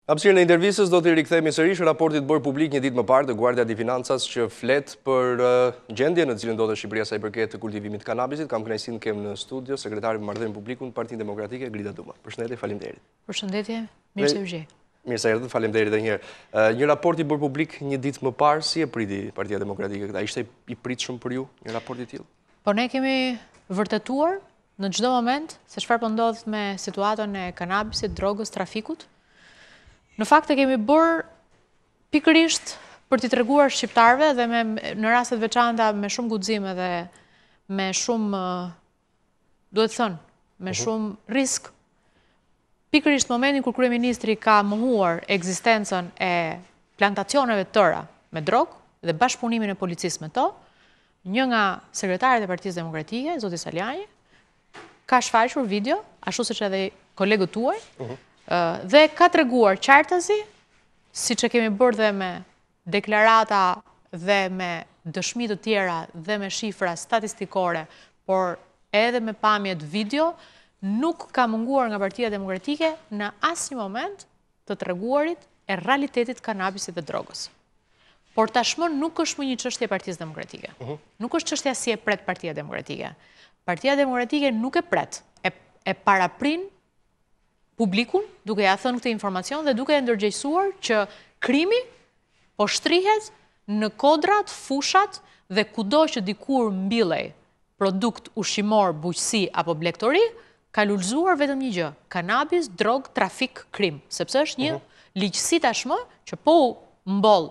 Hapësirë në intervistës do të rikthehemi sërish raportit bërë publik një ditë më parë të Guardia di Financas që flet për gjendje në cilën ndodhet Shqipëria sa i përket të kultivimit të kanabisit. Kam kënaqësinë kem në studio sekretari për Marrëdhënie Publikun Partinë Demokratike Grida Duma. Përshëndetje, faleminderit. Përshëndetje, mirë se u gjej. Mirë se erdhët, faleminderit edhe një herë. Një raport i bërë publik një ditë më parë, si e priti Partia Demokratike këta? Ishte i pritshëm për ju një raport i tillë? Po ne kemi vërtetuar në çdo moment se çfarë po ndodh me situatën e kanabisit, drogës, trafikut. Në fakt e kemi bërë pikërisht për t'i treguar shqiptarëve dhe në rastet veçanta me shumë guxim dhe me shumë, duhet thënë, me shumë risk. Pikërisht momentin kur kryeministri ka mohuar ekzistencën e plantacioneve tëra me drogë dhe bashkëpunimin e policisë me to, një nga sekretarët e Partisë Demokratike, zoti Saljani, ka shfaqur video, ashtu siç edhe kolegët tuaj, dhe ka treguar qartësi, siç e kemi bërë dhe me deklarata dhe me dëshmi të tjera dhe me shifra statistikore, por edhe me pamjet video, nuk ka munguar nga Partia Demokratike në asnjë moment të treguarit e realitetit kanabisit dhe drogës. Por tashmë nuk është më një çështje e Partisë Demokratike. Nuk është çështja si e pret Partia Demokratike. Partia Demokratike nuk e pret, e paraprin publikun, duke ja thënë këtë informacion dhe duke e ndërgjegjësuar që krimi po shtrihet në kodrat, fushat dhe kudo që dikur mbillej produkt ushqimor, bujqësi apo blegtori, ka lulëzuar vetëm një gjë: kanabis, drog, trafik, krim. Sepse është një ligjësi tashmë që po mboll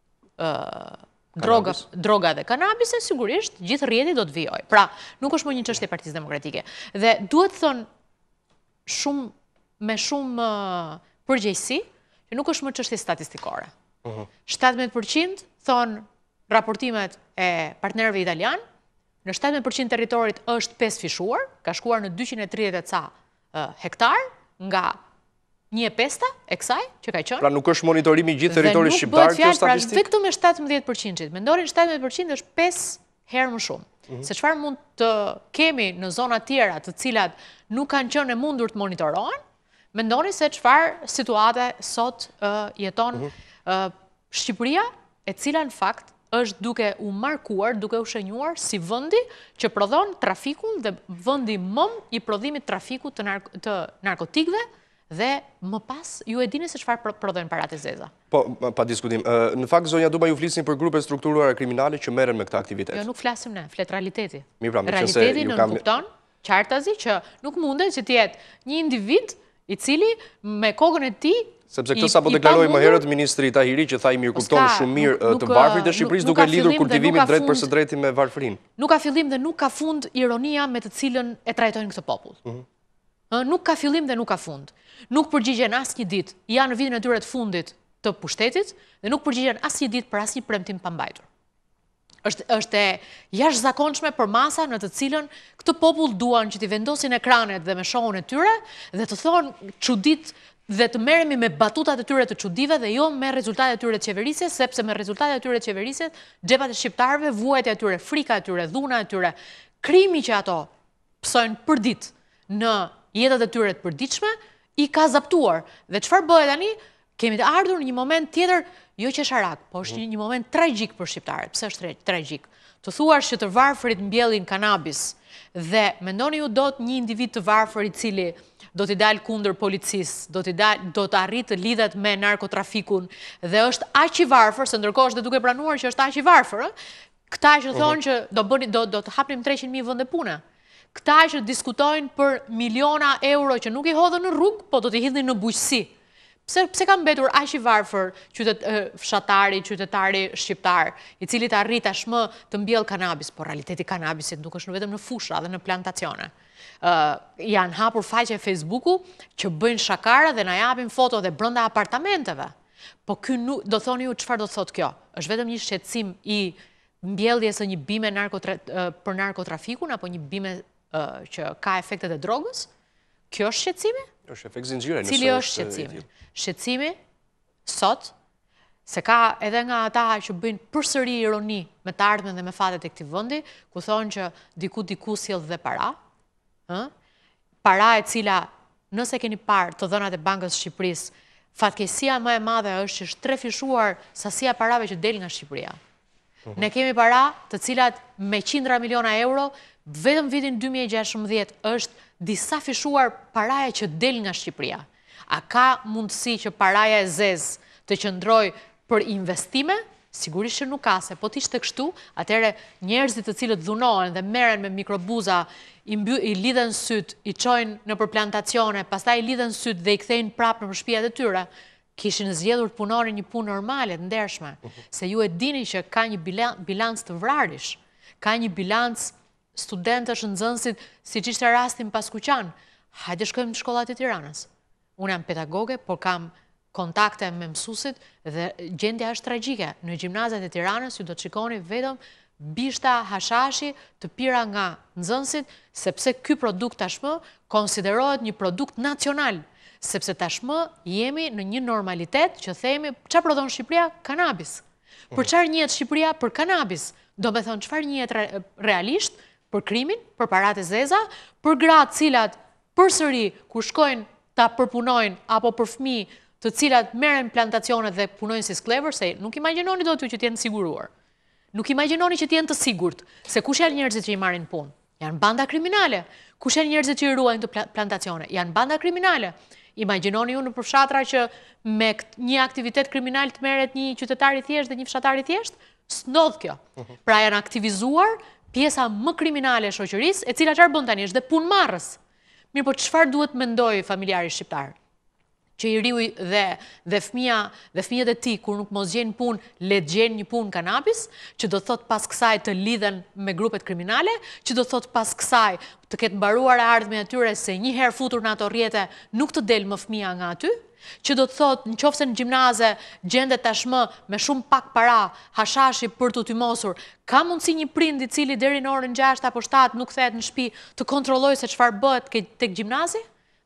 droga dhe kanabise, sigurisht gjithë rrjeti do të vijojë. Pra, nuk është më një çështje e Partisë Demokratike. Dhe duhet thënë me shumë përgjegjësi që nuk është më çështje statistikore. 17% thonë raportimet e partnerëve italian, në 17% territorit është 5 fishuar, ka shkuar në 230 ca hektar nga 1/5 e kësaj që ka qenë. Pra nuk është monitorimi i gjithë territorit shqiptar kjo statistikë? Pra vetëm me 17%. Mendonin 17% është 5 herë më shumë. Se çfarë mund të kemi në zona tjera të cilat nuk kanë qenë e mundur të monitorohen, mendoni se çfarë situate sot jeton Shqipëria, e cila në fakt është duke u markuar, duke u shenjuar si vendi që prodhon trafikun dhe vendi mëm i prodhimit trafikut të narkotikëve dhe më pas ju e dini se çfarë prodhojnë paratë e zeza. Po, pa diskutim. Në fakt, zonja Duma, ju flisni për grupe strukturuara kriminale që merren me këtë aktivitet. Jo, nuk flasim ne, flet realiteti. Realiteti nënkupton qartazi që nuk mundet që të jetë një individ i cili me kokën e tij. Sepse këtë sapo deklaroi më herët ministri Tahiri që tha i mirëkupton shumë mirë të varfrit e Shqipërisë duke lidhur kultivimin drejt për së drejti me varfërinë. Nuk ka fillim dhe nuk ka fund ironia me të cilën e trajtojnë këtë popull. Nuk ka fillim dhe nuk ka fund. Nuk përgjigjen asnjë ditë, janë në vitin e tyre të fundit të pushtetit dhe nuk përgjigjen asnjë ditë për asnjë premtim pa mbajtur. Është e jashtëzakonshme për masa në të cilën këtë popull duan që t'i vendosin ekranet dhe me shohun e tyre dhe të thonë çudit dhe të merremi me batutat e tyre të çudive dhe jo me rezultatet e tyre të qeverisjes, sepse me rezultatet e tyre të qeverisjes, xhepat e shqiptarëve, vuajtja e tyre, frika e tyre, dhuna e tyre, krimi që ato psojnë për ditë në jetët e tyre të përditshme, i ka zaptuar. Dhe çfarë bëhet tani? Kemi të ardhur në një moment tjetër, jo qesharak, po është një moment tragjik për shqiptarët. Pse është tragjik? Të thuash që të varfërit mbjellin kanabis dhe mendoni ju do të një individ të varfër i cili do t'i dalë kundër policisë, do të arrit të lidhet me narkotrafikun dhe është aq i varfër, se ndërkohë është dhe duke pranuar që është aq i varfër, këta që thonë që do të hapnim 300.000 vende pune. Këta që diskutojnë për miliona euro që nuk i hodhën në rrugë, po do t'i hidhin në bujqësi. Pse ka mbetur aq i varfër fshatari, qytetari shqiptar, i cili të arrit tashmë të mbjell kanabis, por realiteti kanabisit nuk është vetëm në fusha dhe në plantacione. Janë hapur faqe e Facebooku që bëjnë shakara dhe na japin foto dhe brenda apartamenteve. Po ky nuk do thoni ju çfarë do thotë kjo? Është vetëm një shqetësim i mbjelljes së një bime për narkotrafikun apo një bime që ka efektet e drogës? Kjo është shqetësimi? Është efekt zinxhiri. Cili është shqetësimi? Shqetësimi sot, se ka edhe nga ata që bëjnë përsëri ironi me të ardhmen dhe me fatet e këtij vendi, ku thonë që diku sjell dhe para, para e cila nëse keni parë të dhënat e Bankës së Shqipërisë, fatkeqësia më e madhe është që është trefishuar sasia parave që del nga Shqipëria. Ne kemi para të cilat me qindra miliona euro, vetëm vitin 2016 është disa fishuar paraja që del nga Shqipëria. A ka mundësi që paraja e zezë të qëndroj për investime? Sigurisht që nuk ka, se po t'ishte kështu, atëre njerëzit të cilët dhunohen dhe merren me mikrobuza, i lidhen syt, i çojnë në plantacione, pastaj i lidhen syt dhe i kthejnë prapë në shtëpiat e tyre, kishin zgjedhur të punonin një punë normale, të ndershme, se ju e dini që ka një bilanc të vrarish, ka një bilanc studentësh, nxënësit, siç ishte rasti në Paskuqan. Hajde shkojmë në shkollat e Tiranës. Unë jam pedagoge, por kam kontakte me mësuesit dhe gjendja është tragjike. Në gjimnazet e Tiranës ju do të shikoni vetëm bishta hashashi të pira nga nxënësit, sepse ky produkt tashmë konsiderohet një produkt nacional, sepse tashmë jemi në një normalitet që themi çfarë prodhon Shqipëria? Kanabis. Për çfarë njihet Shqipëria? Për kanabis. Do me thonë çfarë njihet realisht? Për krimin, për paratë e zeza, për gratë cilat përsëri kur shkojnë ta përpunojnë apo për fëmijë të cilat merren plantacione dhe punojnë si sklever, se nuk imagjinoni dot që të jenë të siguruar. Nuk imagjinoni që të jenë të sigurt, se kush janë njerëzit që i marrin punë? Janë banda kriminale. Kush janë njerëzit që i ruajnë të plantacione? Janë banda kriminale. Imagjinoni ju në përfshatra që me një aktivitet kriminal të merret një qytetar i thjeshtë dhe një fshatar i thjeshtë? S'ndodh kjo. Pra janë aktivizuar pjesa më kriminale e shoqërisë, e cila çfarë bën tani është dhe punëmarrës. Mirë, po çfarë duhet mendojë familjari shqiptar? Që i riu dhe fëmijët e tij kur nuk mos gjejnë punë, le të gjejnë një punë kanabis, që do thot pas kësaj të lidhen me grupet kriminale, që do thot pas kësaj të ketë mbaruar e ardhmja e tyre se një herë futur në ato rrjete nuk të del më fëmia nga aty, që do të thot nëse në gjimnaze gjendet tashmë me shumë pak para hashashi për të tymosur, ka mundësi një prind i cili deri në orën 6 apo 7 nuk kthehet në shtëpi të kontrollojë se çfarë bëhet tek gjimnazi?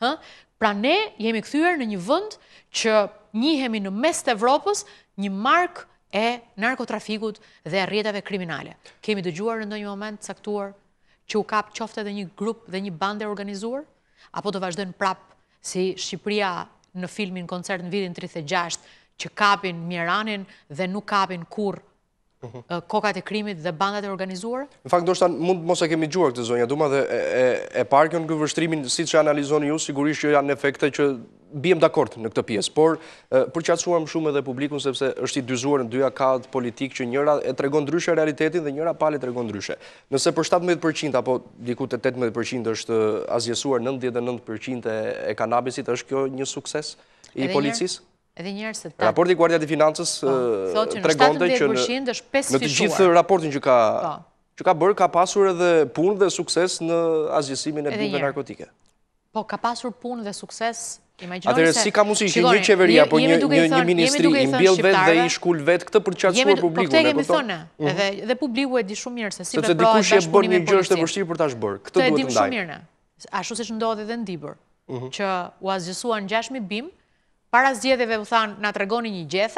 Pra ne jemi kthyer në një vend që njihemi në mes të Evropës një mark e narkotrafikut dhe rrjeteve kriminale. Kemi dëgjuar në ndonjë moment caktuar që u kap qoftë edhe një grup dhe një bande organizuar, apo do vazhdojnë prapë si Shqipëria në filmin Koncert në vitin 36, që kapin Mjeranin dhe nuk kapin kurrë kokat e krimit dhe bandat e organizuar? Në fakt, ndoshta mund mos e kemi dëgjuar këtë zonja Duma dhe e parë kjo në vështrimin, siç e analizoni ju, sigurisht që janë efekte që bijem dakord në këtë pjesë, por përqatësuar më shumë edhe publikun sepse është i dyzuar në dy akad politik që njëra e tregon ndryshe realitetin dhe njëra pale tregon ndryshe. Nëse për 17% apo diku te 18% është azjesuar 99% e kanabisit, është kjo një sukses i policisë? Edhe njerëz se raporti i Guardia di Financës tregonte që në të gjithë raportin që ka bërë ka pasur edhe punë dhe sukses në azjesimin e bimëve narkotike. Po ka pasur punë dhe sukses. Atëherë si ka mundësi që një qeveri apo një ministri i mbjell vetë dhe i shkul vetë këtë për të qartësuar publikun? Po këtë kemi thënë, edhe publiku e di shumë mirë se si veprohet bashkëpunimi me policin. Sepse dikush e bën një gjë është e vështirë për ta bërë. Këtë duhet të ndajmë. Ashtu siç ndodhi edhe në Dibër, që u azgjesuan 6.000 bimë. Para zgjedhjeve u thanë na tregoni një gjethe,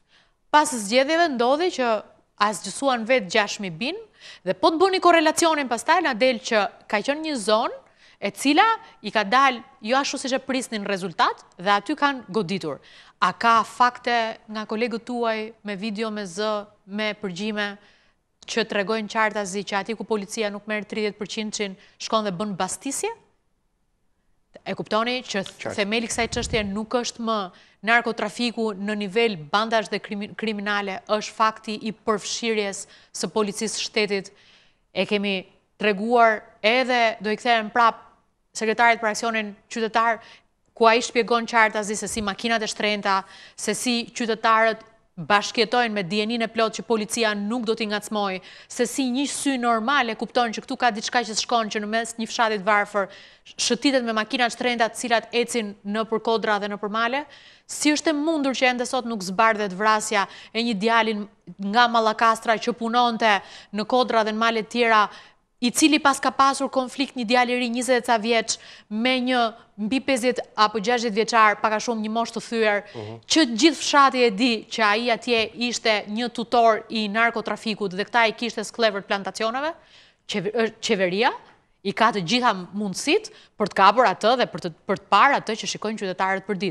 pas zgjedhjeve ndodhi që azgjësuan vetë 6.000 bimë, dhe po të bëni korrelacionin pastaj na del që ka qenë një zonë e cila i ka dalë jo ashtu siç e prisnin rezultat dhe aty kanë goditur. A ka fakte nga kolegët tuaj me video, me zë, me përgjime që tregojnë qartazi që aty ku policia nuk merr 30% shkon dhe bën bastisje? E kuptoni që themeli kësaj çështje nuk është më narkotrafiku në nivel bandash dhe kriminale, është fakti i përfshirjes së policisë shtetit. E kemi treguar edhe, do i kthehen prap sekretarit për aksionin qytetar, ku ai shpjegon qartazi se si makinat e shtrenjta, se si qytetarët bashkjetojnë me dijenin e plot që policia nuk do t'i ngacmojë, se si një sy normal e kupton që këtu ka diçka që shkon që në mes një fshatit varfër shëtitet me makinat shtrenjta të cilat ecin nëpër kodra dhe nëpër male, si është e mundur që ende sot nuk zbardhet vrasja e një djalin nga Mallakastra që punonte në kodra dhe në male tjera, i cili pas ka pasur konflikt një djalë i ri 20 ca vjeç me një mbi 50 apo 60 vjeçar, pak a shumë një moshë të thyer, që gjithë fshati e di që ai atje ishte një tutor i narkotrafikut dhe këta i kishte sklever plantacioneve, qeveria i ka të gjitha mundësitë për të kapur atë dhe për të parë atë që shikojnë qytetarët për ditë.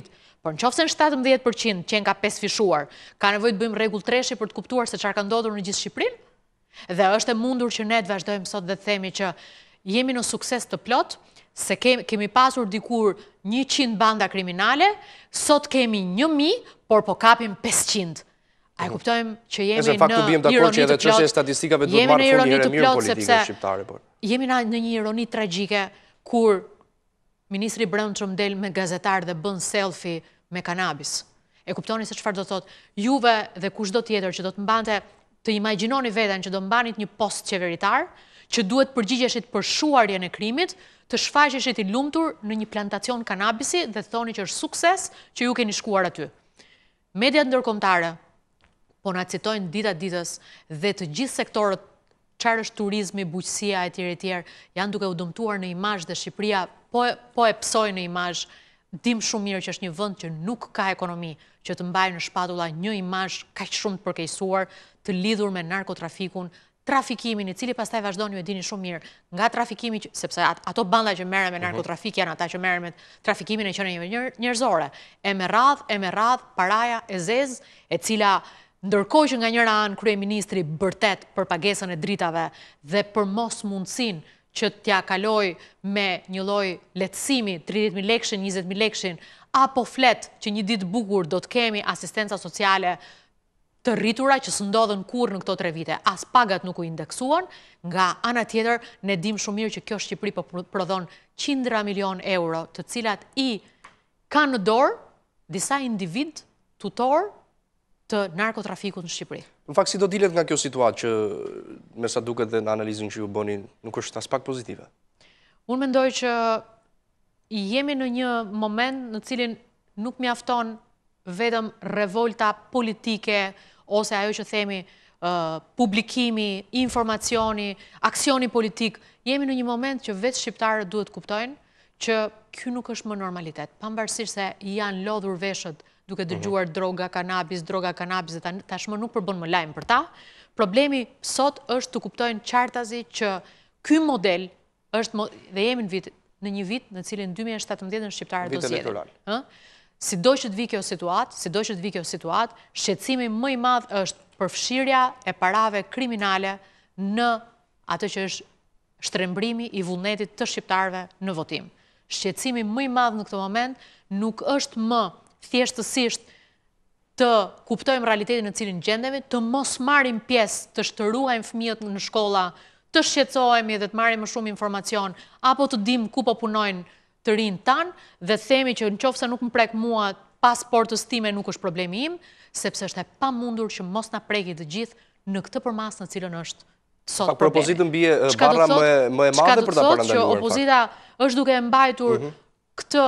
Por në qofë se në 17% qenë ka pesfishuar, ka nevojë të bëjmë rregull treshi për të kuptuar se çfarë ka ndodhur në gjithë Shqipërinë, dhe është e mundur që ne të vazhdojmë sot dhe të themi që jemi në sukses të plot, se kemi pasur dikur 100 banda kriminale, sot kemi 1000, por po kapim 500. A e kuptojmë që jemi në ironi të plot, jemi në ironi të plot, sepse jemi në një ironi tragjike, kur Ministri Brendshëm del me gazetar dhe bën selfie me kanabis. E kuptoni se çfarë do thotë? Juve dhe kushdo tjetër që do të mbante, të imagjinoni veten që do mbanit një post qeveritar, që duhet përgjigjeshit për shuarjen e krimit, të shfaqeshit i lumtur në një plantacion kanabisi dhe thoni që është sukses që ju keni shkuar aty. Mediat ndërkombëtare po na citojnë dita ditës dhe të gjithë sektorët, çfarë është turizmi, bujqësia etj, janë duke u dëmtuar në imazh dhe Shqipëria po e psoi në imazh. Dim shumë mirë që është një vend që nuk ka ekonomi që të mbajë në shpatulla një imazh kaq shumë të përkeqësuar, të lidhur me narkotrafikun, trafikimin, i cili pastaj vazhdon, ju e dini shumë mirë, nga trafikimi, sepse ato banda që merren me narkotrafik janë ata që merren me trafikimin e qenieve njerëzore. E me radh paraja e zezë, e cila ndërkohë që nga njëra anë kryeministri bërtet për pagesën e dritave dhe për mos mundësinë që t'ja kaloj me një lloj lehtësimi 30.000 lekshin, 20.000 lekshin, apo flet që një ditë bukur do të kemi asistenca sociale të rritura që s'ndodhen kurrë në këto 3 vite. As pagat nuk u indeksuan, nga ana tjetër ne dim shumë mirë që kjo Shqipëri po prodhon qindra milion euro, të cilat i kanë në dorë disa individ tutor të narkotrafikut në Shqipëri. Në fakt, si do dilet nga kjo situatë që, me sa duket dhe në analizën që ju bëni, nuk është as pak pozitive? Unë mendoj që jemi në një moment në cilin nuk mjafton vetëm revolta politike ose ajo që themi publikimi, informacioni, aksioni politik. Jemi në një moment që vetë shqiptarët duhet kuptojnë që ky nuk është më normalitet. Pavarësisht se janë lodhur veshët duke dëgjuar droga kanabis dhe tashmë nuk përbën më lajm për ta. Problemi sot është të kuptojnë qartazi që ky model është, dhe jemi në një vit në cilin 2017 në shqiptarët do zgjedhin. Sido që të vi kjo situatë, shqetësimi më i madh është përfshirja e parave kriminale në atë që është shtrembrimi i vullnetit të shqiptarëve në votim. Shqetësimi më i madh në këtë moment nuk është më thjeshtësisht të kuptojmë realitetin në cilin gjendemi, të mos marrim pjesë, të shtëruajmë fëmijët në shkolla, të shqetësohemi dhe të marrim më shumë informacion, apo të dim ku po punojnë të rinë tanë, dhe themi që nëse nuk më prek mua pasportës time nuk është problemi im, sepse është e pamundur që mos na preki të gjithë në këtë përmas në cilën është sot problemi. Propozitën bie barra më e madhe për ta parandaluar. Që opozita është duke mbajtur këtë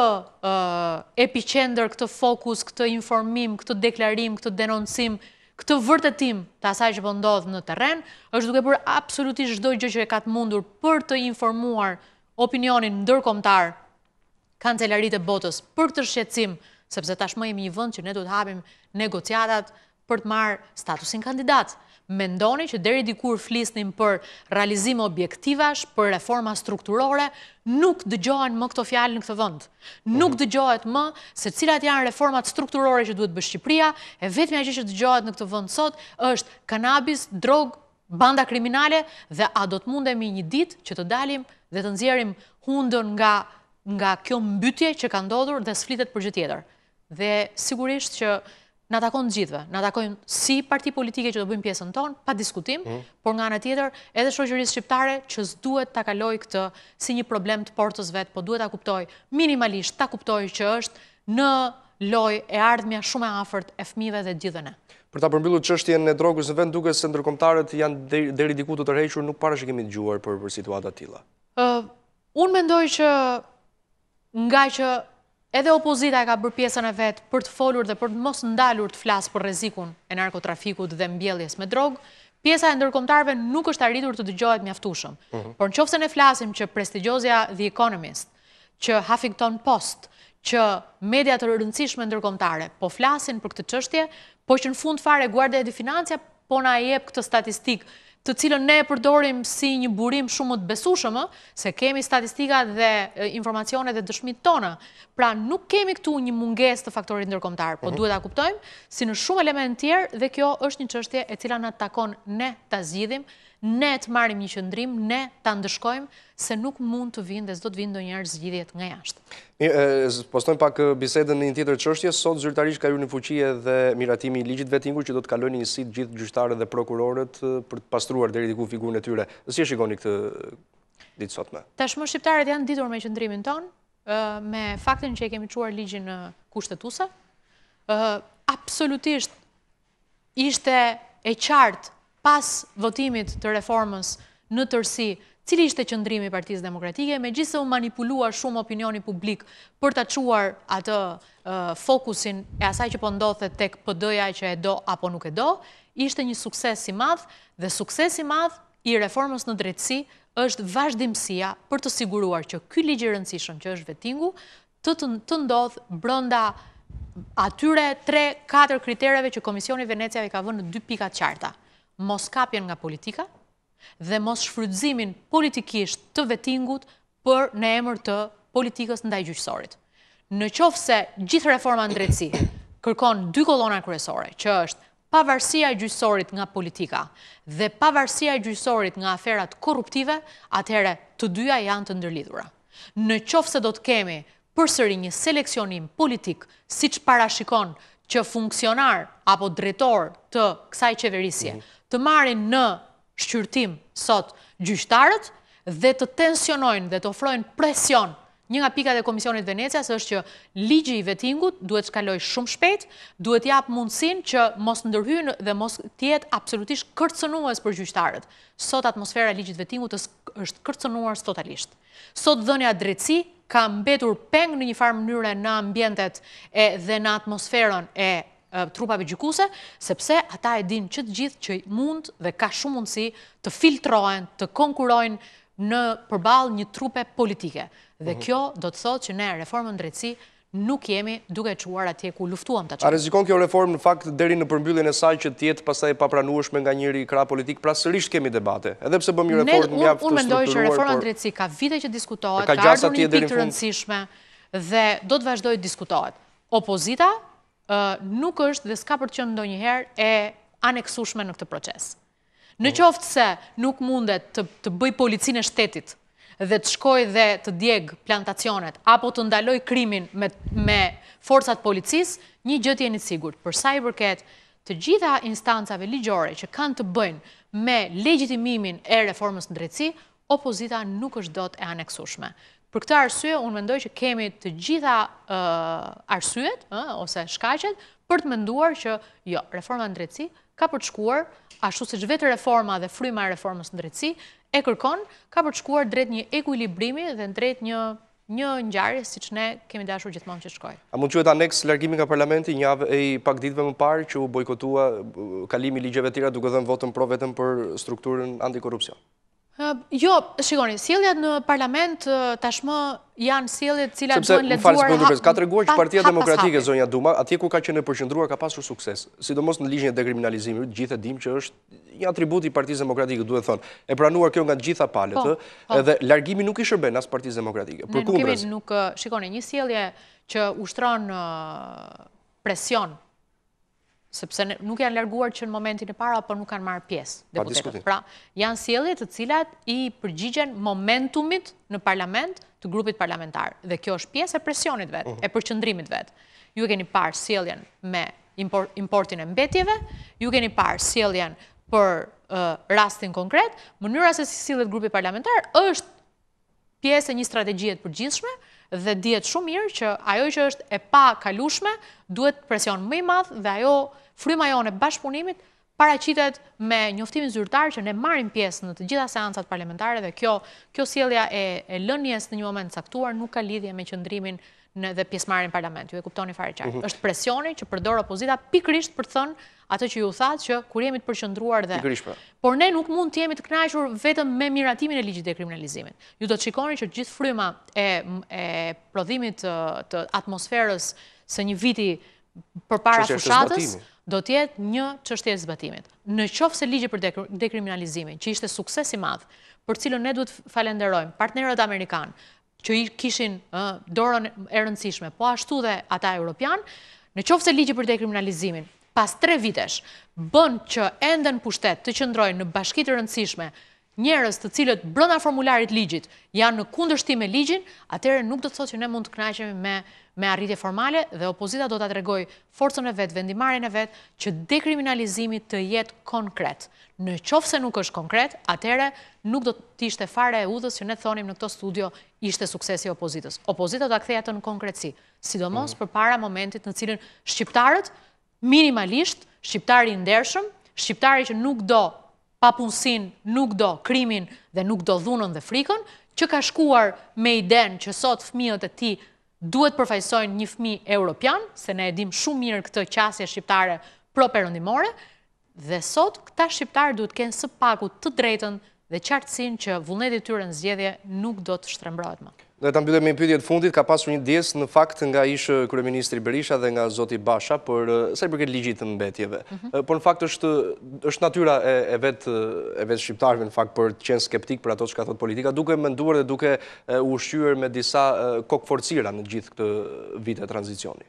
epicenter, këtë fokus, këtë informim, këtë deklarim, këtë denoncim, këtë vërtetim të asaj që po ndodh në terren, është duke bërë absolutisht çdo gjë që e ka të mundur për të informuar opinionin ndërkombëtar, kancelarit e botës për këtë shqetësim, sepse tashmë jemi një vend që ne duhet hapim negociatat për të marrë statusin kandidat. Mendoni që deri dikur flisnim për realizime objektivash, për reforma strukturore, nuk dëgjohen më këto fjalë në këtë vend. Nuk dëgjohet më se cilat janë reformat strukturore që duhet bëjë Shqipëria, e vetmja gjë që dëgjohet në këtë vend sot është kanabis, drog, banda kriminale, dhe a do të mundemi një ditë që të dalim dhe të nxjerrim hundën nga kjo mbytje që ka ndodhur dhe s'flitet për gjë tjetër. Dhe sigurisht që na takon gjithve, na takojnë si parti politike që do bëjmë pjesën tonë, pa diskutim, por nga ana tjetër edhe shoqërisë shqiptare që s'duhet ta kaloj këtë si një problem të portës vet, po duhet ta kuptoj minimalisht, ta kuptoj që është në lojë e ardhmja shumë e afërt e fëmijëve dhe gjithë ne. Për ta përmbyllur çështjen e drogës në vend, duket se ndërkombëtarët janë deri diku të tërhequr, nuk para që kemi dëgjuar për situata të tilla. Unë mendoj që nga që edhe opozita e ka bërë pjesën e vetë për të folur dhe për të mos ndalur të flasë për rrezikun e narkotrafikut dhe mbjelljes me drogë, pjesa e ndërkombëtarëve nuk është arritur të dëgjohet mjaftueshëm. Por nëse ne flasim që prestigjozja The Economist, që Huffington Post, që media të rëndësishme ndërkombëtare po flasin për këtë çështje, po që në fund fare Guardia di Finanza po na jep këtë statistikë të cilën ne e përdorim si një burim shumë të besueshëm, se kemi statistikat dhe informacionet dhe dëshmitë tona. Pra nuk kemi këtu një mungesë të faktorit ndërkombëtar, po duhet ta kuptojmë si në shumë elementë tjerë dhe kjo është një çështje e cila na takon ne ta zgjidhim, ne të marrim një qëndrim, ne ta ndëshkojmë se nuk mund të vinë dhe s'do të vinë ndonjëherë zgjidhjet nga jashtë. Postojmë pak bisedën në një tjetër çështje. Sot zyrtarisht ka hyrë në fuqi edhe miratimi i ligjit vettingur që do të kalojnë njësi të gjithë gjyqtarët dhe prokurorët për të pastruar deri diku figurën e tyre. Si e shikoni këtë ditë sotme? Tashmë shqiptarët janë ditur me qëndrimin ton, me faktin që e kemi çuar ligjin kushtetuese. Absolutisht ishte e qartë pas votimit të reformës në tërësi, cili ishte qëndrimi i Partisë Demokratike, megjithëse u manipulua shumë opinioni publik për ta çuar atë fokusin e asaj që po ndodhte tek PD-ja që e do apo nuk e do, ishte një sukses i madh dhe sukses i madh i reformës në drejtësi është vazhdimësia për të siguruar që ky ligj i rëndësishëm që është vettingu të ndodh brenda atyre 3-4 kritereve që Komisioni Veneciave ka vënë në 2 pika të qarta. Mos kapjen nga politika dhe mos shfrytëzimin politikisht të vettingut për në emër të politikës ndaj gjyqësorit. Në qoftë se gjithë reforma në drejtësi kërkon 2 kollona kryesore, që është pavarësia e gjyqësorit nga politika dhe pavarësia e gjyqësorit nga aferat korruptive, atëherë të dyja janë të ndërlidhura. Në qoftë se do të kemi përsëri një seleksionim politik, siç parashikon që funksionar apo drejtor të kësaj qeverisje të marrin në shqyrtim sot gjyqtarët dhe të tensionojnë dhe të ofrojnë presion. Një nga pikat e Komisionit Venecias është që ligji i vettingut duhet të kalojë shumë shpejt, duhet jap mundësinë që mos ndërhyjnë dhe mos të jetë absolutisht kërcënues për gjyqtarët. Sot atmosfera e ligjit vettingut është kërcënuar totalisht. Sot dhënia drejtësi ka mbetur peng në një farë mënyre në ambientet dhe në atmosferën e trupave gjykuese, sepse ata e dinë që të gjithë që mund dhe ka shumë mundësi të filtrohen, të konkurojnë në përballë një trupe politike. Dhe kjo do të thotë që ne reformën drejtësi nuk jemi duke çuar atje ku luftuam ta çojmë. A rrezikon kjo reformë në fakt deri në përmbylljen e saj që të jetë pastaj e papranueshme nga njëri krah politik, pra sërish kemi debate. Edhe pse bëm një reformë mjaft të strukturuar. Unë mendoj që reforma drejtësi ka vite që diskutohet, ka ardhur një pikë të rëndësishme dhe do të vazhdojë të diskutohet. Opozita nuk është dhe s'ka për të qenë ndonjëherë e aneksueshme në këtë proces. Në qoftë se nuk mundet të bëj policinë e shtetit dhe të shkoj dhe të djeg plantacionet, apo të ndaloj krimin me forcat policisë, një gjë jeni të sigurt. Për sa i përket të gjitha instancave ligjore që kanë të bëjnë me legjitimimin e reformës në drejtësi, opozita nuk është dot e aneksueshme. Për këtë arsye, unë mendoj që kemi të gjitha arsyet ose shkaqet për të menduar që jo, reforma në drejtësi ka për të shkuar, ashtu siç vetë reforma dhe fryma e reformës në drejtësi e kërkon, ka për të shkuar drejt një ekuilibrimi dhe drejt një ngjarje siç ne kemi dashur gjithmonë që shkojë. A mund quhet aneks largimi nga parlamenti një javë e pak ditëve më parë që u bojkotua kalimi i ligjeve të tjera duke dhënë votën pro vetëm për strukturën antikorrupsion? Jo, shikoni, sjelljet në parlament tashmë janë sjellje të cilat duhen lexuar. Ka treguar që Partia Demokratike, zonja Duma, atje ku ka qenë e përqendruar ka pasur sukses. Sidomos në ligjin e dekriminalizimit, gjithë e dimë që është një atribut i Partisë Demokratike, duhet thonë. E pranuar kjo nga të gjitha palët, edhe largimi nuk i shërben as Partisë Demokratike. Përkundër, shikoni, një sjellje që ushtron presion, sepse nuk janë larguar që në momentin e parë apo nuk kanë marrë pjesë deputetët. Pra, janë sjellje të cilat i përgjigjen momentumit në parlament të grupit parlamentar. Dhe kjo është pjesë e presionit vetë, e përqendrimit vetë. Ju e keni parë sjelljen me importin e mbetjeve, ju keni parë sjelljen për rastin konkret, mënyra se si sillet grupi parlamentar është pjesë e një strategjie të përgjithshme dhe dihet shumë mirë që ajo që është e pa kalueshme duhet presion më i madh dhe ajo fryma jone bashkëpunimit paraqitet me njoftimin zyrtar që ne marrim pjesë në të gjitha seancat parlamentare dhe kjo sjellja e lënies në një moment caktuar nuk ka lidhje me qëndrimin dhe pjesëmarrjen në parlament. Ju e kuptoni fare qartë. Është presioni që përdor opozita pikërisht për të thënë atë që ju thatë që kur jemi të përqendruar dhe... Por ne nuk mund të jemi të kënaqur vetëm me miratimin e ligjit të dekriminalizimit. Ju do të shikoni që gjithë fryma e prodhimit të atmosferës së një viti përpara fushatës do t'jetë një çështje e zbatimit. Në qoftë se ligji për dekriminalizimin, që ishte sukses i madh, për cilën ne duhet falenderojmë partnerët amerikanë, që kishin dorën e rëndësishme, po ashtu dhe ata europian, në qoftë se ligji për dekriminalizimin, pas 3 vitesh, bën që ende në pushtet të qëndrojnë në bashki të rëndësishme njerëz të cilët brenda formularit ligjit janë në kundërshtim me ligjin, atëherë nuk do të thotë që ne mund të kënaqemi me arritje formale dhe opozita do ta tregoj forcën e vet, vendimarrjen e vet që dekriminalizimi të jetë konkret. Në qoftë se nuk është konkret, atëherë nuk do të ishte fare e udhës që ne thonim në këto studio ishte suksesi i opozitës. Opozita do ta kthejë atë në konkretësi, sidomos përpara momentit në cilin shqiptarët minimalisht, shqiptari i ndershëm, shqiptari që nuk do papunësin, nuk do krimin dhe nuk do dhunën dhe frikën, që ka shkuar me idenë që sot fëmijët e tij duhet përfaqësojnë një fëmijë europian, se ne e dim shumë mirë këtë qasje shqiptare pro-perëndimore, dhe sot këta shqiptarë duhet kenë së paku të drejtën dhe qartësinë që vullneti i tyre në zgjedhje nuk do të shtrembrohet më. Dhe ta mbyllim me pyetjet e fundit, ka pasur një djesë në fakt nga ish kryeministri Berisha dhe nga zoti Basha për sa i përket ligjit të mbetjeve. Por në fakt është natyra e vet shqiptarëve në fakt për të qenë skeptik për ato që ka thot politika, duke menduar dhe duke u ushqyer me disa kokforcira në gjithë këtë vit e tranzicioni.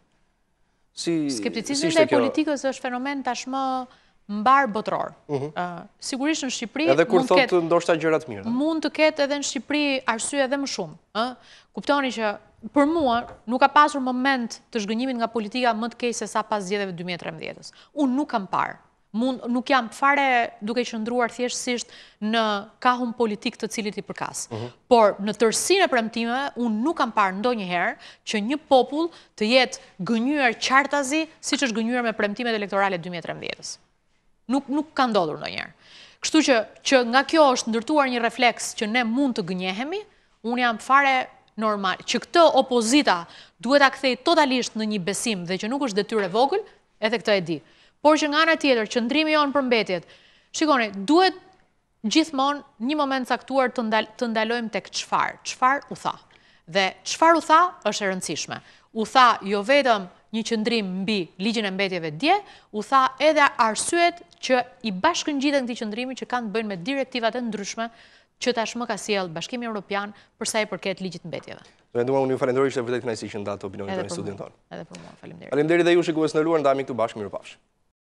Skepticizmi ndaj politikës është fenomen tashmë mbar botror. Sigurisht në Shqipëri edhe kur thotë ndoshta gjëra të mira. Mund të ketë edhe në Shqipëri arsye edhe më shumë. Kuptoni që për mua nuk ka pasur moment të zhgënjimit nga politika më të keq se sa pas zgjedhjeve 2013-s. Unë nuk kam parë. Nuk jam fare duke qëndruar thjeshtësisht në kahun politik të cilit i përkas. Por në tërësinë e premtimeve, unë nuk kam parë ndonjëherë që një popull të jetë gënjur qartazi siç është gënjur me premtimet elektorale 2013-s. Nuk ka ndodhur ndonjëherë. Kështu që nga kjo është ndërtuar një refleks që ne mund të gënjehemi, unë jam fare normal. Që këtë opozita duhet ta kthejë totalisht në një besim dhe që nuk është detyrë e vogël, edhe këtë e di. Por që nga ana tjetër, qëndrimi jonë për mbetjet, shikoni, duhet gjithmonë një moment caktuar të ndalojmë tek çfarë u tha. Dhe çfarë u tha është e rëndësishme. U tha jo vetëm një qëndrim mbi ligjin e mbetjeve dje, u tha edhe arsyet që i bashkëngjitet këtij qëndrimi që kanë të bëjnë me direktivat e ndryshme që tashmë ka sjellë Bashkimi Evropian për sa i përket ligjit të mbetjeve. Unë ju falenderoj, ishte vërtet kënaqësi që ndatë opinionin tonë në studion tonë. Edhe për mua, faleminderit. Faleminderit dhe ju shikues të nderuar, ndahemi këtu bashkë, mirupafshim.